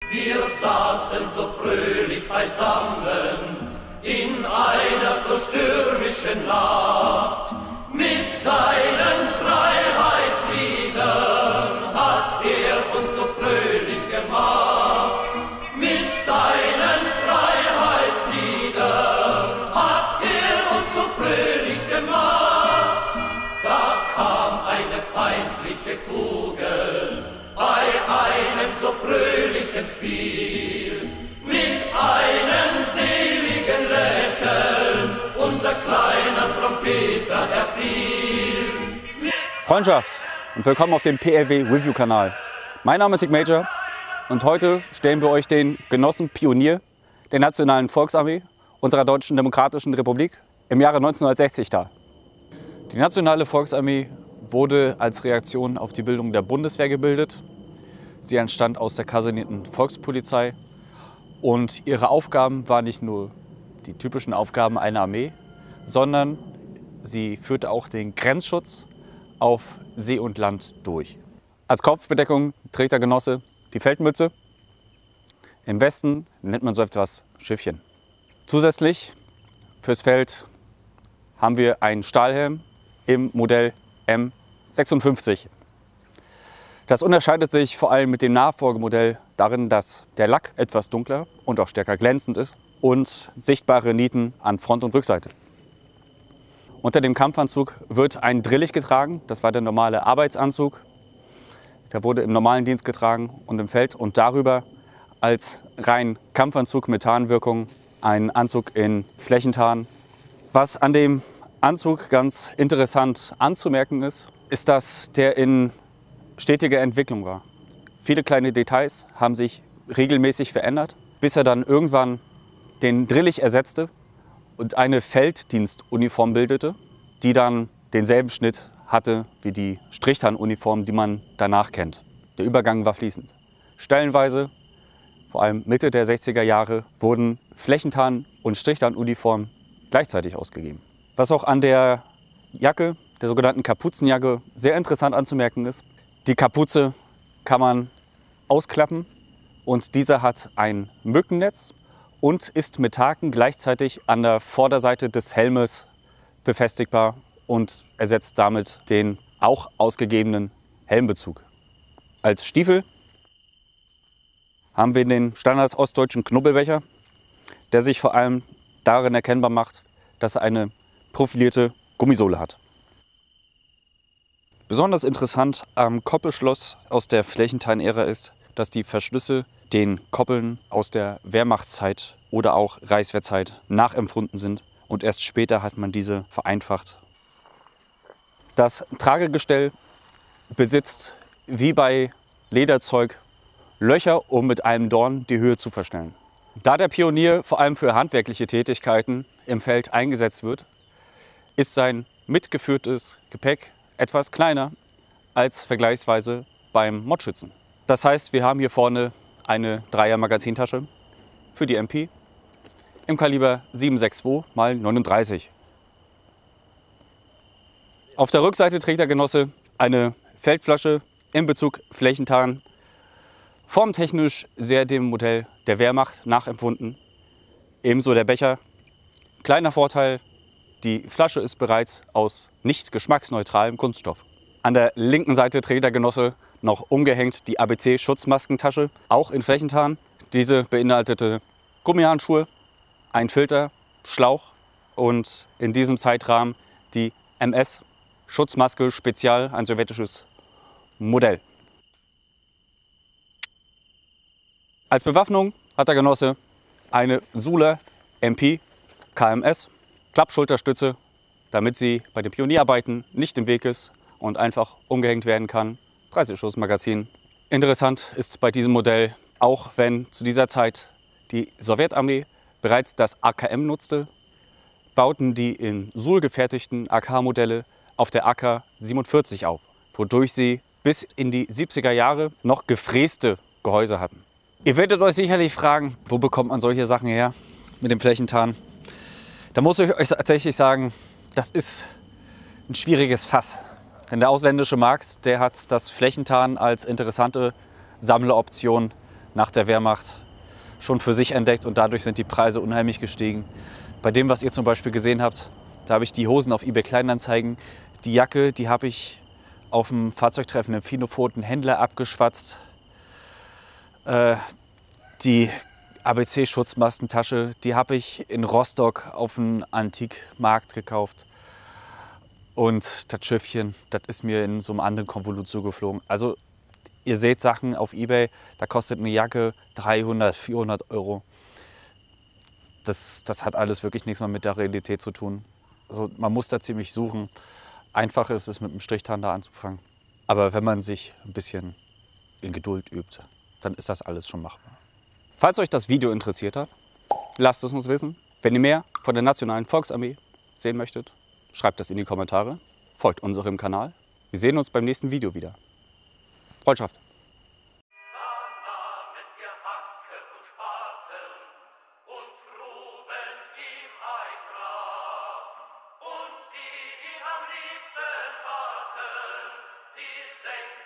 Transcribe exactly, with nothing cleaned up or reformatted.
Wir saßen so fröhlich beisammen in einer so stürmischen Nacht. Mit seinen Freiheitsliedern hat er uns so fröhlich gemacht. Mit seinen Freiheitsliedern hat er uns so fröhlich gemacht. Da kam eine feindliche Kugel bei einem so fröhlichen Spiel. Mit einem seligen Lächeln unser kleiner Trompeter erfiel. Freundschaft und willkommen auf dem P L W Review Kanal. Mein Name ist Sig Major und heute stellen wir euch den Genossen Pionier der Nationalen Volksarmee unserer Deutschen Demokratischen Republik im Jahre neunzehnhundertsechzig dar. Die Nationale Volksarmee wurde als Reaktion auf die Bildung der Bundeswehr gebildet. Sie entstand aus der kasernierten Volkspolizei und ihre Aufgaben waren nicht nur die typischen Aufgaben einer Armee, sondern sie führte auch den Grenzschutz auf See und Land durch. Als Kopfbedeckung trägt der Genosse die Feldmütze. Im Westen nennt man so etwas Schiffchen. Zusätzlich fürs Feld haben wir einen Stahlhelm im Modell M sechsundfünfzig. Das unterscheidet sich vor allem mit dem Nachfolgemodell darin, dass der Lack etwas dunkler und auch stärker glänzend ist und sichtbare Nieten an Front- und Rückseite. Unter dem Kampfanzug wird ein Drillich getragen, das war der normale Arbeitsanzug. Der wurde im normalen Dienst getragen und im Feld und darüber als rein Kampfanzug mit Tarnwirkung ein Anzug in Flächentarn. Was an dem Anzug ganz interessant anzumerken ist, ist, dass der in stetiger Entwicklung war. Viele kleine Details haben sich regelmäßig verändert, bis er dann irgendwann den Drillich ersetzte und eine Felddienstuniform bildete, die dann denselben Schnitt hatte wie die Strichtarnuniform, die man danach kennt. Der Übergang war fließend. Stellenweise, vor allem Mitte der sechziger Jahre, wurden Flächentarn- und Strichtarnuniformen gleichzeitig ausgegeben. Was auch an der Jacke, der sogenannten Kapuzenjacke, sehr interessant anzumerken ist: Die Kapuze kann man ausklappen und diese hat ein Mückennetz und ist mit Haken gleichzeitig an der Vorderseite des Helmes befestigbar und ersetzt damit den auch ausgegebenen Helmbezug. Als Stiefel haben wir den standard ostdeutschen Knubbelbecher, der sich vor allem darin erkennbar macht, dass er eine profilierte Gummisohle hat. Besonders interessant am Koppelschloss aus der Flächentarn-Ära ist, dass die Verschlüsse den Koppeln aus der Wehrmachtszeit oder auch Reichswehrzeit nachempfunden sind und erst später hat man diese vereinfacht. Das Tragegestell besitzt wie bei Lederzeug Löcher, um mit einem Dorn die Höhe zu verstellen. Da der Pionier vor allem für handwerkliche Tätigkeiten im Feld eingesetzt wird, ist sein mitgeführtes Gepäck etwas kleiner als vergleichsweise beim Modschützen. Das heißt, wir haben hier vorne eine Dreier-Magazintasche für die M P im Kaliber sieben sechs zwei mal neununddreißig. Auf der Rückseite trägt der Genosse eine Feldflasche im Bezug Flächentarn, formtechnisch sehr dem Modell der Wehrmacht nachempfunden. Ebenso der Becher. Kleiner Vorteil: Die Flasche ist bereits aus nicht geschmacksneutralem Kunststoff. An der linken Seite trägt der Genosse noch umgehängt die A B C-Schutzmaskentasche, auch in Flächentarn. Diese beinhaltete Gummihandschuhe, ein Filter, Schlauch und in diesem Zeitrahmen die M S-Schutzmaske Spezial, ein sowjetisches Modell. Als Bewaffnung hat der Genosse eine Sula M P K M S, Klappschulterstütze, damit sie bei den Pionierarbeiten nicht im Weg ist und einfach umgehängt werden kann. dreißig Schuss Magazin. Interessant ist bei diesem Modell, auch wenn zu dieser Zeit die Sowjetarmee bereits das A K M nutzte, bauten die in Sul gefertigten A K-Modelle auf der A K siebenundvierzig auf, wodurch sie bis in die siebziger Jahre noch gefräste Gehäuse hatten. Ihr werdet euch sicherlich fragen, wo bekommt man solche Sachen her mit dem Flächentarn? Da muss ich euch tatsächlich sagen, das ist ein schwieriges Fass. Denn der ausländische Markt, der hat das Flächentarn als interessante Sammleroption nach der Wehrmacht schon für sich entdeckt und dadurch sind die Preise unheimlich gestiegen. Bei dem, was ihr zum Beispiel gesehen habt, da habe ich die Hosen auf eBay Kleinanzeigen. Die Jacke, die habe ich auf dem Fahrzeugtreffen im Finofot Händler abgeschwatzt. Äh, die A B C-Schutzmaskentasche, die habe ich in Rostock auf dem Antikmarkt gekauft. Und das Schiffchen, das ist mir in so einem anderen Konvolut zugeflogen. Also ihr seht Sachen auf eBay, da kostet eine Jacke dreihundert, vierhundert Euro. Das, das hat alles wirklich nichts mehr mit der Realität zu tun. Also man muss da ziemlich suchen. Einfach ist es, mit einem Strichtander anzufangen. Aber wenn man sich ein bisschen in Geduld übt, dann ist das alles schon machbar. Falls euch das Video interessiert hat, lasst es uns wissen. Wenn ihr mehr von der Nationalen Volksarmee sehen möchtet, schreibt das in die Kommentare. Folgt unserem Kanal. Wir sehen uns beim nächsten Video wieder. Freundschaft! Die senken